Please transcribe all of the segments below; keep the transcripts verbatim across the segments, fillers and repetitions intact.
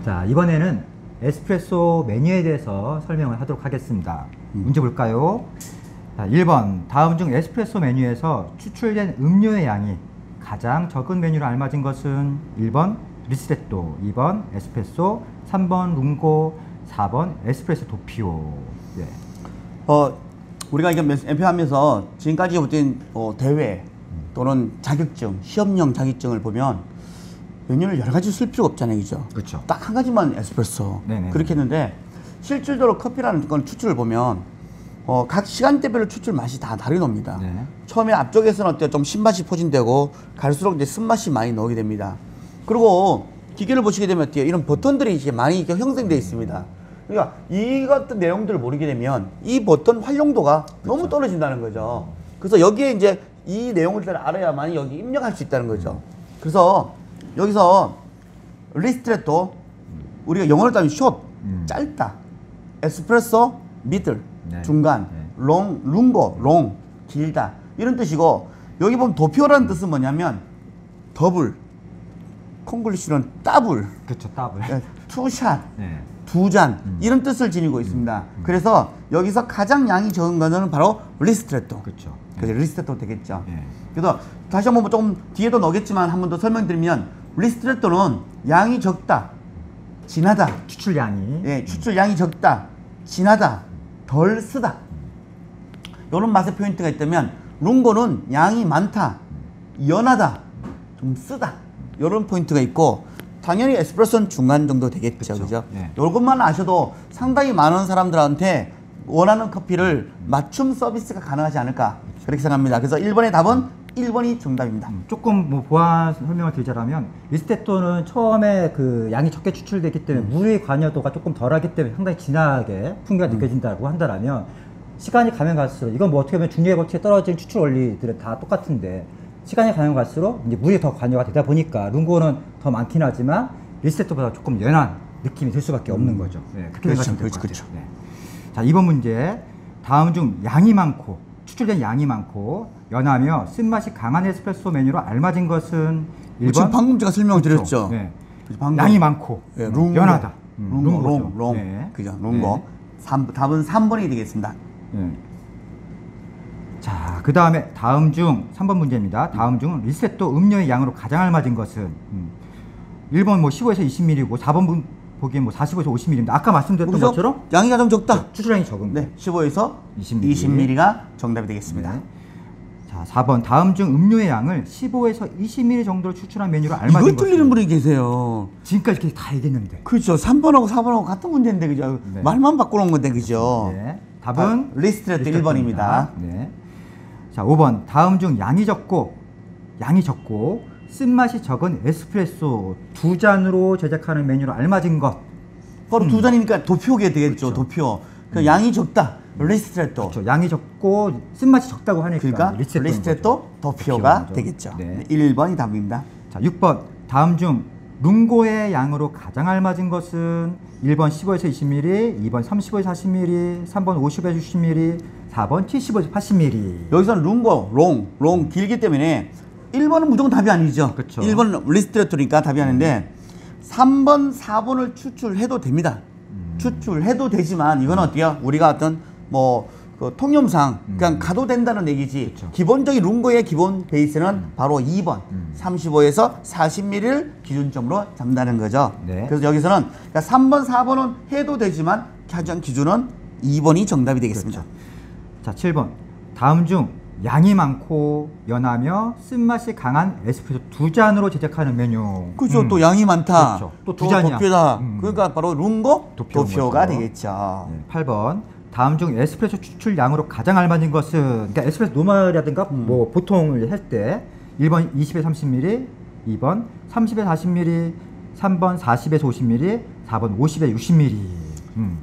자, 이번에는 에스프레소 메뉴에 대해서 설명을 하도록 하겠습니다. 음. 문제 볼까요? 자, 일 번 다음 중 에스프레소 메뉴에서 추출된 음료의 양이 가장 적은 메뉴로 알맞은 것은 일 번 리스테토, 이 번 에스프레소, 삼 번 룽고, 사 번 에스프레소 도피오. 예. 어, 우리가 이게 엠피하면서 지금까지 어떤 어, 대회 또는 자격증, 시험용 자격증을 보면 메뉴를 여러 가지 쓸 필요가 없잖아요, 그죠? 그렇죠. 딱 한 가지만 에스프레소. 네네. 그렇게 했는데 실질적으로 커피라는 건 추출을 보면 어, 각 시간대별로 추출 맛이 다 다르답니다. 네. 처음에 앞쪽에서는 어때요? 좀 신맛이 포진되고 갈수록 이제 쓴맛이 많이 나오게 됩니다. 그리고 기계를 보시게 되면 어때요? 이런 버튼들이 이제 많이 형성되어 있습니다. 그러니까 이 같은 내용들을 모르게 되면 이 버튼 활용도가 그렇죠. 너무 떨어진다는 거죠. 그래서 여기에 이제 이 내용을 알아야만 여기 입력할 수 있다는 거죠. 그래서 여기서 리스트레토 우리가 영어로 따면 숏 음. 짧다, 에스프레소 미들 네. 중간, 네. 롱 룽고 롱 길다 이런 뜻이고, 여기 보면 도표라는 뜻은 뭐냐면 더블, 콩글리시는 더블, 그렇죠, 더블, 투샷, 네. 두 잔 음. 이런 뜻을 지니고 있습니다. 음. 음. 그래서 여기서 가장 양이 적은 것은 바로 리스트레토. 그렇죠. 그래서 리스트레토 되겠죠. 네. 그래서 다시 한번 조금 뒤에도 넣겠지만 한 번 더 설명드리면 리스트레토는 양이 적다, 진하다. 추출량이. 예, 추출량이 적다, 진하다, 덜 쓰다. 이런 맛의 포인트가 있다면 룽고는 양이 많다, 연하다, 좀 쓰다. 이런 포인트가 있고, 당연히 에스프레소는 중간 정도 되겠죠. 그죠? 네. 이것만 아셔도 상당히 많은 사람들한테 원하는 커피를 맞춤 서비스가 가능하지 않을까 그렇게 생각합니다. 그래서 일 번의 답은 일 번이 정답입니다. 음, 조금 뭐 보완 설명을 드리자면 리스테토는 처음에 그 양이 적게 추출되기 때문에 음. 물의 관여도가 조금 덜하기 때문에 상당히 진하게 풍미가 음. 느껴진다고 한다면, 시간이 가면 갈수록 이건 뭐 어떻게 보면 중류의 법칙에 떨어진 추출 원리들은 다 똑같은데 시간이 가면 갈수록 이제 물이 더 관여가 되다 보니까 룽고는 더 많긴 하지만 리스테토보다 조금 연한 느낌이 들 수밖에 없는 거죠. 네, 그렇게 그렇죠, 생각하시면 될 것 그렇죠, 같아요. 네. 자, 이번 문제. 다음 중 양이 많고 추출된 양이 많고 연하며 쓴맛이 강한 에스프레소 메뉴로 알맞은 것은 일 번. 지금 방금 제가 설명을 그렇죠. 드렸죠. 네. 방금. 양이 많고 네, 룽고. 연하다. 룽고, 룽고, 롱, 롱. 네. 그죠, 룽고. 네. 삼, 답은 삼 번이 되겠습니다. 네. 자, 그 다음에 다음 중 삼 번 문제입니다. 다음 중 리스테토 음료의 양으로 가장 알맞은 것은 음. 일 번 뭐 십오에서 이십 밀리리터고 사 번 보기엔 뭐 사십오에서 오십 밀리리터입니다. 아까 말씀드렸던 것처럼 양이 좀 적다. 추출량이 적은 거. 네, 십오에서 이십 밀리리터. 이십 밀리리터가 정답이 되겠습니다. 네. 자, 사 번 다음 중 음료의 양을 십오에서 이십 밀리리터 정도로 추출한 메뉴로 알맞은 것은. 이걸 틀리는 분이 계세요. 지금까지 이렇게 다 얘기했는데. 그렇죠. 삼 번하고 사 번하고 같은 문제인데 그죠? 네. 말만 바꿔놓은 건데 그죠? 네. 답은 아, 리스트레토 일 번입니다. 네. 자, 오 번 다음 중 양이 적고 양이 적고 쓴맛이 적은 에스프레소 두 잔으로 제작하는 메뉴로 알맞은 것. 바로 음. 두 잔이니까 도표게 되겠죠. 그렇죠. 도표. 그 음. 양이 적다. 리스트레토. 그렇죠. 양이 적고 쓴맛이 적다고 하니까 그러니까 리스트레토, 리스트레토 도표가 되겠죠. 네. 일 번이 답입니다. 자, 육 번 다음 중 룽고의 양으로 가장 알맞은 것은 일 번 십오에서 이십 밀리리터, 이 번 삼십오에서 사십 밀리리터, 삼 번 오십에서 육십 밀리리터, 사 번 칠십오에서 팔십 밀리리터. 여기서는 룽고, 롱, 롱 길기 때문에 일 번은 무조건 답이 아니죠. 그렇죠. 일 번 리스트레토니까 답이 아닌데 삼 번, 사 번을 추출해도 됩니다. 음. 추출해도 되지만 이건 어때요? 우리가 어떤 뭐 그 통념상 그냥 음. 가도 된다는 얘기지. 그쵸. 기본적인 룽고의 기본 베이스는 음. 바로 이 번 음. 삼십오에서 사십 밀리리터를 기준점으로 잡는다는 거죠. 네. 그래서 여기서는 그러니까 삼 번, 사 번은 해도 되지만 가장 기준은 이 번이 정답이 되겠습니다. 그렇죠. 자, 칠 번 다음 중 양이 많고 연하며 쓴맛이 강한 에스프레소 두 잔으로 제작하는 메뉴. 그죠. 음. 또 양이 많다. 그렇죠. 또 두 잔이야. 도표다. 음. 그러니까 바로 룽고 도표가 되겠죠. 네. 팔 번 다음 중 에스프레소 추출 양으로 가장 알맞은 것은, 그러니까 에스프레소 노멀이라든가 음. 뭐 보통을 할 때 일 번 이십에서 삼십 밀리리터, 이 번 삼십에서 사십 밀리리터, 삼 번 사십에서 오십 밀리리터, 사 번 오십에서 육십 밀리리터. 음.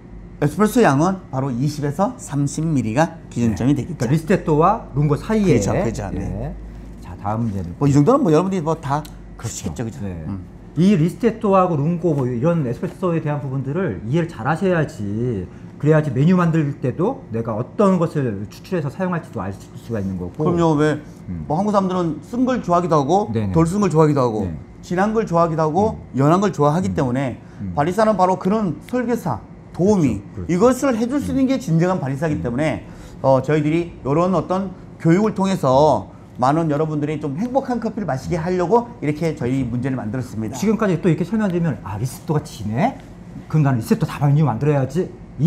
에스프레소 양은 바로 이십에서 삼십 밀리리터가 기준점이 네. 되겠죠. 그러니까 리스테토와 룽고 사이에. 그렇죠, 그렇죠. 네. 네. 자, 다음 문제는 뭐 이 정도는 뭐 여러분들이 뭐 다 그러시겠죠, 그죠? 네. 음. 이 리스테토하고 룽고 뭐 이런 에스프레소에 대한 부분들을 이해를 잘 하셔야지, 그래야지 메뉴 만들 때도 내가 어떤 것을 추출해서 사용할지도 알 수가 있는 거고. 그럼요. 왜 뭐 음. 한국 사람들은 쓴 걸 좋아하기도 하고 덜 쓴 걸 좋아하기도 하고. 네. 진한 걸 좋아하기도 하고 음. 연한 걸 좋아하기 음. 때문에 음. 바리스타는 바로 그런 설계사, 도우미 그렇죠. 그렇죠. 이것을 해줄 수 있는 게 진정한 바리스타이기 음. 때문에 어, 저희들이 이런 어떤 교육을 통해서 많은 여러분들이 좀 행복한 커피를 마시게 하려고 이렇게 저희 문제를 만들었습니다. 지금까지 또 이렇게 설명드리면 아 리스토가 지네? 그럼 나는 리스토 다발류 만들어야지.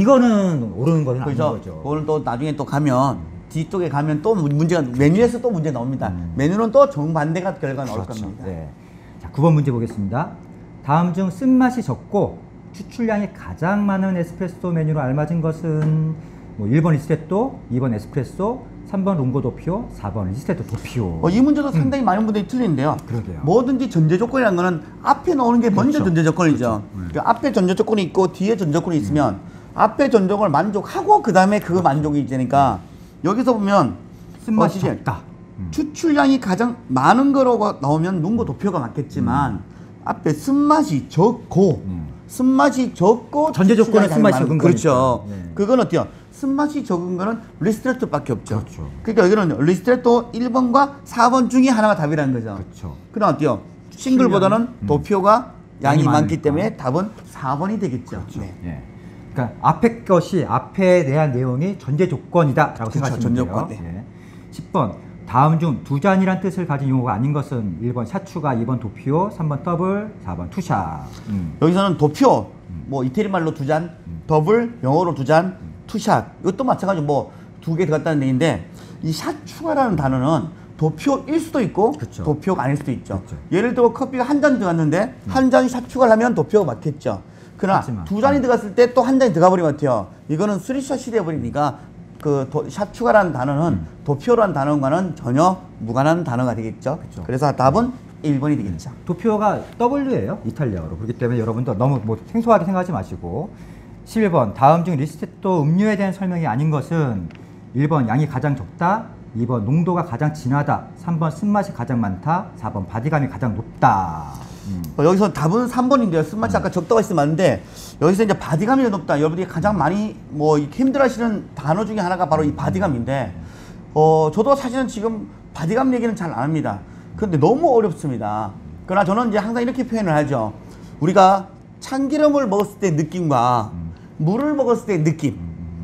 이거는 옳은 거는 아닌 거죠. 오늘 또 나중에 또 가면 뒤쪽에 가면 또 문제가 메뉴에서 또 문제 나옵니다. 음. 메뉴는 또 정반대가 결과가 나올 그렇죠. 겁니다. 네. 자, 구 번 문제 보겠습니다. 다음 중 쓴맛이 적고 추출량이 가장 많은 에스프레소 메뉴로 알맞은 것은 뭐 일 번 리스테토, 이 번 에스프레소, 삼 번 롱고 도피오, 사 번 리스테토 도피오. 어, 이 문제도 상당히 음. 많은 분들이 틀리는데요. 그러게요. 뭐든지 전제 조건이라는 거는 앞에 나오는 게 먼저 그렇죠. 전제 조건이죠. 그렇죠. 그 앞에 전제 조건이 있고 뒤에 전제 조건이 있으면 음. 앞에 전제 조건을 만족하고 그 다음에 그 만족이 있으니까 여기서 보면 쓴맛이 어, 적다. 음. 추출량이 가장 많은 거로 나오면 롱고 도피오가 맞겠지만 음. 앞에 쓴맛이 적고 음. 쓴맛이 적고 전제 조건은 쓴맛이 적은 거니까. 그렇죠. 네. 그건 어때요? 쓴맛이 적은 거는 리스트레토밖에 없죠. 그렇죠. 그러니까 여기는 리스트레토 일 번과 사 번 중에 하나가 답이라는 거죠. 그렇죠. 그럼 어때요? 싱글보다는 음. 도피오가 양이, 양이 많기 때문에 답은 사 번이 되겠죠. 그렇죠. 네. 네. 그러니까 앞에 것이 앞에 대한 내용이 전제 조건이다라고 그렇죠. 생각하시면 돼요. 조건, 네. 네. 십 번 다음 중 두 잔이란 뜻을 가진 용어가 아닌 것은 일 번 샷추가, 이 번 도피오, 삼 번 더블, 사 번 투샷. 음. 여기서는 도피오, 음. 뭐 이태리 말로 두 잔, 음. 더블, 영어로 두 잔, 음. 투샷. 이것도 마찬가지로 뭐 두 개 들어갔다는 얘기인데 이 샷추가라는 단어는 도피오일 수도 있고 그쵸. 도피오가 아닐 수도 있죠. 그쵸. 예를 들어 커피가 한 잔 들어갔는데 음. 한 잔이 샷추가를 하면 도피오가 맞겠죠. 그러나 하지만, 두 잔이 음. 들어갔을 때 또 한 잔이 들어가 버리면 어때요? 이거는 쓰리샷이 돼버리니까 그 도, 샷추가라는 단어는 음. 도피오라는 단어와는 전혀 무관한 단어가 되겠죠. 그쵸. 그래서 답은 일 번이 되겠죠. 도피오가 더블유예요. 이탈리아어로. 그렇기 때문에 여러분도 너무 뭐 생소하게 생각하지 마시고 십일 번 다음 중 리스테토 음료에 대한 설명이 아닌 것은 일 번 양이 가장 적다, 이 번 농도가 가장 진하다, 삼 번 쓴맛이 가장 많다, 사 번 바디감이 가장 높다. 음. 어, 여기서 답은 삼 번인데요. 쓴맛이 음. 아까 적다고 했으면 맞는데 여기서 이제 바디감이 높다. 여러분들이 가장 많이 뭐 힘들어하시는 단어 중에 하나가 바로 이 바디감인데 어, 저도 사실은 지금 바디감 얘기는 잘 안 합니다. 그런데 너무 어렵습니다. 그러나 저는 이제 항상 이렇게 표현을 하죠. 우리가 참기름을 먹었을 때 느낌과 음. 물을 먹었을 때 느낌,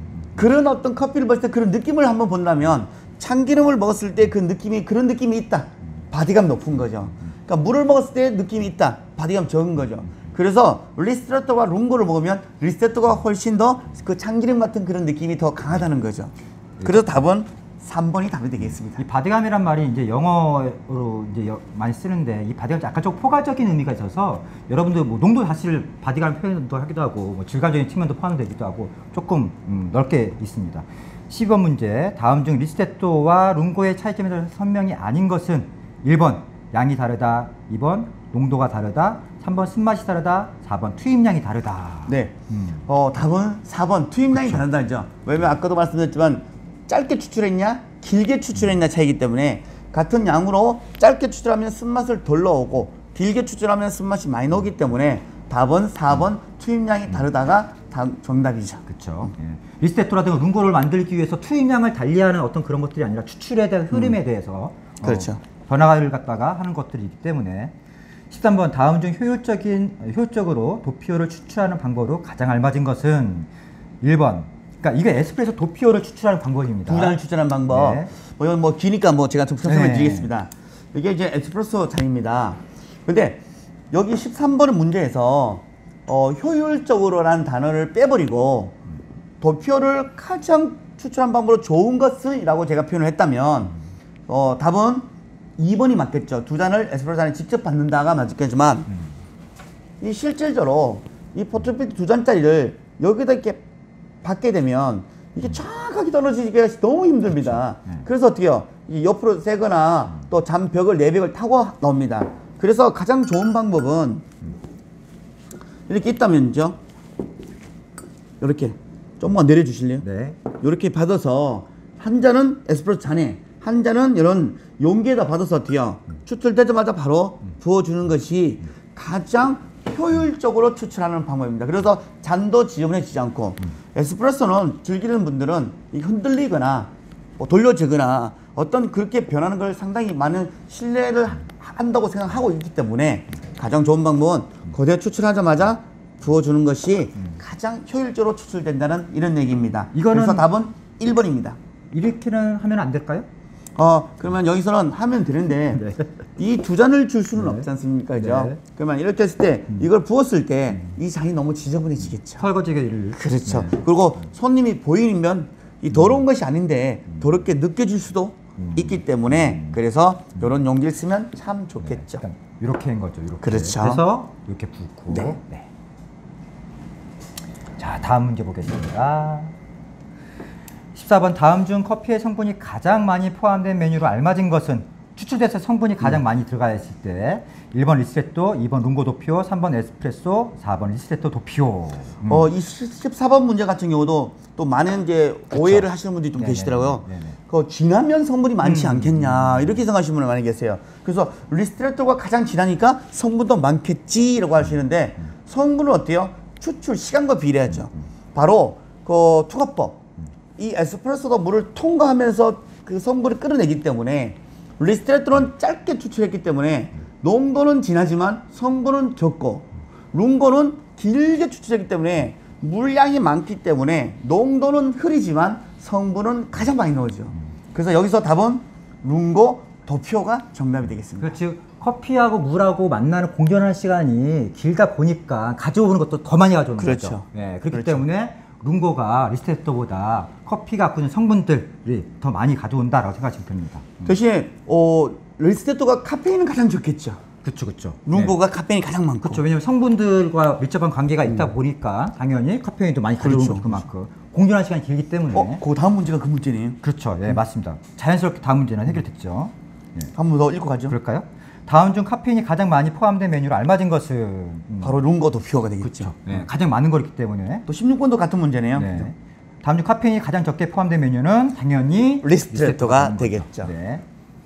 그런 어떤 커피를 먹을 때 그런 느낌을 한번 본다면 참기름을 먹었을 때 그 느낌이 그런 느낌이 있다. 바디감 높은 거죠. 그러니까 물을 먹었을 때 느낌이 있다. 바디감 적은 거죠. 그래서 리스테토와 롱고를 먹으면 리스테토가 훨씬 더 그 참기름 같은 그런 느낌이 더 강하다는 거죠. 그래서 답은 삼 번이 답이 되겠습니다. 이 바디감이란 말이 이제 영어로 이제 여, 많이 쓰는데 이 바디감 약간 좀 포괄적인 의미가 있어서 여러분들 뭐 농도 사실 바디감 표현도 하기도 하고 뭐 질감적인 측면도 포함되기도 하고 조금 음, 넓게 있습니다. 십 번 문제 다음 중 리스테토와 룽고의 차이점에 대한 설명이 아닌 것은 일 번 양이 다르다, 이 번 농도가 다르다, 삼 번 쓴맛이 다르다, 사 번 투입량이 다르다. 네. 음. 어, 답은 사 번 투입량이 그렇죠. 다르다죠. 왜냐면 아까도 말씀드렸지만 짧게 추출했냐 길게 추출했냐 차이기 때문에 같은 양으로 짧게 추출하면 쓴맛을 덜 넣고 길게 추출하면 쓴맛이 많이 나오기 때문에 답은 사 번 음. 투입량이 다르다가 다 정답이죠. 그렇죠. 예. 리스테토라든가 룽고를 만들기 위해서 투입량을 달리하는 어떤 그런 것들이 아니라 추출에 대한 흐름에 음. 대해서 그렇죠. 어, 변화를 갖다가 하는 것들이 있기 때문에 십삼 번 다음 중 효율적인 효율적으로 도피오를 추출하는 방법으로 가장 알맞은 것은 일 번 그러니까 이게 에스프레소 도피오를 추출하는 방법입니다. 두 잔을 추출하는 방법. 네. 뭐 이건 뭐 기니까 뭐 제가 좀 설명을 네. 드리겠습니다. 이게 이제 에스프레소 잔입니다. 근데 여기 십삼 번의 문제에서 어, 효율적으로라는 단어를 빼버리고 도피오를 가장 추출한 방법으로 좋은 것은 이라고 제가 표현을 했다면 어, 답은 이 번이 맞겠죠. 두 잔을 에스프레소 잔에 직접 받는다가 맞겠지만 음. 이 실질적으로 이 포트필터 두 잔짜리를 여기다 이렇게 받게 되면 이게 정확하게 떨어지기가 너무 힘듭니다. 그렇죠. 네. 그래서 어떻게 해요? 이 옆으로 세거나 음. 또 잔벽을 내벽을 타고 나옵니다. 그래서 가장 좋은 방법은 음. 이렇게 있다면요. 이렇게 좀만 내려주실래요? 네. 이렇게 받아서 한 잔은 에스프레소 잔에 한 잔은 이런 용기에다 받아서 어떻게 해요? 음. 추출되자마자 바로 음. 부어주는 것이 음. 가장 효율적으로 추출하는 방법입니다. 그래서 잔도 지저분해지지 않고 음. 에스프레소는 즐기는 분들은 흔들리거나 뭐 돌려지거나 어떤 그렇게 변하는 걸 상당히 많은 신뢰를 한다고 생각하고 있기 때문에 가장 좋은 방법은 그대로 추출하자마자 부어주는 것이 가장 효율적으로 추출된다는 이런 얘기입니다. 이거는- 그래서 답은 일 번입니다. 이렇게는 하면 안 될까요? 어 그러면 여기서는 하면 되는데 네. 이 두 잔을 줄 수는 네. 없지 않습니까, 그죠? 네. 그러면 이렇게 했을 때 이걸 부었을 때 이 잔이 너무 지저분해지겠죠. 설거지를 그렇죠. 네. 그리고 손님이 보이면 이 더러운 것이 아닌데 더럽게 느껴질 수도 있기 때문에 그래서 이런 용기를 쓰면 참 좋겠죠. 약간 이렇게 한 거죠. 이렇게. 그렇죠. 그래서 이렇게 붓고. 네. 네. 자, 다음 문제 보겠습니다. 십사 번 다음 중 커피의 성분이 가장 많이 포함된 메뉴로 알맞은 것은 추출돼서 성분이 가장 많이 들어가 있을 때 일 번 리스테토, 이 번 룽고 도피오, 삼 번 에스프레소, 사 번 리스테토 도피오. 음. 어, 이 십사 번 문제 같은 경우도 또 많은 이제 오해를 하시는 분들이 좀 네네. 계시더라고요. 네네. 그 진하면 성분이 많지 음. 않겠냐 이렇게 생각하시는 분이 많이 계세요. 그래서 리스트레토가 가장 진하니까 성분도 많겠지라고 하시는데 성분은 어때요? 추출 시간과 비례하죠. 바로 그 투과법. 이 에스프레소도 물을 통과하면서 그 성분을 끌어내기 때문에 리스트레토는 짧게 추출했기 때문에 농도는 진하지만 성분은 적고 룽고는 길게 추출했기 때문에 물량이 많기 때문에 농도는 흐리지만 성분은 가장 많이 나오죠. 그래서 여기서 답은 룽고 도피오가 정답이 되겠습니다. 그렇지. 커피하고 물하고 만나는 공존하는 시간이 길다 보니까 가져오는 것도 더 많이 가져오는 그렇죠. 거죠. 네, 그렇기 그렇죠. 때문에 룽고가 리스테토보다 커피가 갖고 있는 성분들이 더 많이 가져온다라고 생각하시면 됩니다. 대신에 어, 리스테토가 카페인은 가장 적겠죠. 그렇죠, 그렇죠. 룽고가 카페인이 가장 많고. 그렇죠. 왜냐하면 성분들과 밀접한 관계가 있다 음. 보니까 당연히 카페인도 많이 가져오는 그렇죠. 거죠, 그만큼. 공존하는 시간이 길기 때문에. 어, 그 다음 문제가 그 문제네요. 그렇죠. 예, 맞습니다. 자연스럽게 다음 문제는 해결됐죠. 예. 한 번 더 읽고 가죠. 그럴까요? 다음 중 카페인이 가장 많이 포함된 메뉴로 알맞은 것은 음, 바로 룽고 도피오가 되겠죠. 그렇죠. 예, 가장 많은 거기 때문에. 또 십육 번도 같은 문제네요. 네. 다음 중 카페인이 가장 적게 포함된 메뉴는 당연히 리스트레토가 되는 거죠. 되겠죠. 네.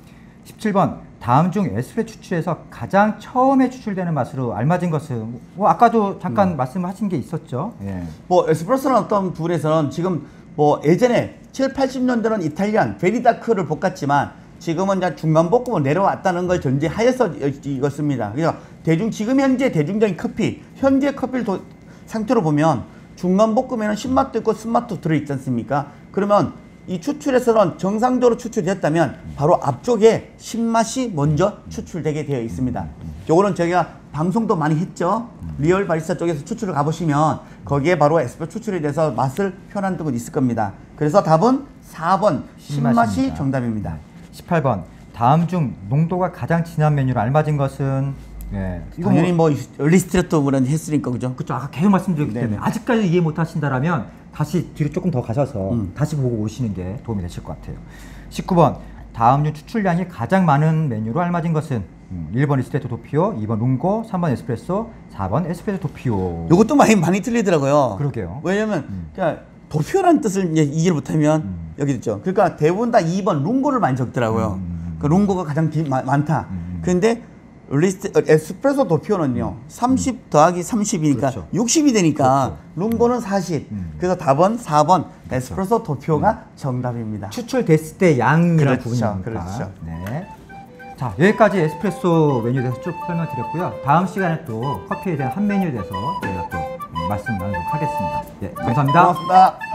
십칠 번 다음 중 에스프레소 추출에서 가장 처음에 추출되는 맛으로 알맞은 것은 뭐 아까도 잠깐 음. 말씀하신 게 있었죠. 예. 뭐 에스프레소는 어떤 부분에서는 지금 뭐 예전에 칠, 팔십 년대는 이탈리안 베리다크를 볶았지만 지금은 이제 중간 볶음으로 내려왔다는 걸 전제하여서 이것입니다. 그래서 대중 지금 현재 대중적인 커피 현재 커피를 도, 상태로 보면 중간 볶음에는 신맛도 있고 쓴맛도 들어있지 않습니까? 그러면 이 추출에서는 정상적으로 추출됐다면 바로 앞쪽에 신맛이 먼저 추출되게 되어 있습니다. 요거는 저희가 방송도 많이 했죠. 리얼 바리스타 쪽에서 추출을 가보시면 거기에 바로 에스프레소 추출에 대해서 맛을 표현한 적은 있을 겁니다. 그래서 답은 사 번 신맛이 신맛입니다. 정답입니다. 십팔 번 다음 중 농도가 가장 진한 메뉴로 알맞은 것은 예. 이거 당연히 뭐, 뭐 리스트레토는 했으니까 그죠? 그렇죠. 아까 계속 말씀드렸기 네네. 때문에 아직까지 이해 못 하신다라면 다시 뒤로 조금 더 가셔서 음. 다시 보고 오시는 게 도움이 되실 것 같아요. 십구 번 다음 중 추출량이 가장 많은 메뉴로 알맞은 것은 음, 일 번 리스테토 도피오, 이 번 룽고, 삼 번 에스프레소, 사 번 에스프레소 도피오. 요것도 많이 많이 틀리더라고요. 그러게요. 왜냐면 음. 그냥 도표라는 뜻을 이제 이해를 못하면 음. 여기 있죠. 그러니까 대부분 다 이 번 룽고를 많이 적더라고요. 음. 그 룽고가 가장 기, 마, 많다. 음. 근데 리스트 어, 에스프레소 도피오는요 삼십 더하기 삼십이니까 그렇죠. 육십이 되니까 그렇죠. 룽고는 사십. 음. 그래서 답은 사 번 에스프레소 도피오가 정답입니다. 추출됐을 때 양이라는 그렇죠. 부분이니까. 그렇죠. 네. 자, 여기까지 에스프레소 메뉴에 대해서 쭉 설명드렸고요. 다음 시간에 또 커피에 대한 한 메뉴에 대해서 저희가 또 음, 말씀 나누도록 하겠습니다. 예, 감사합니다. 고맙습니다.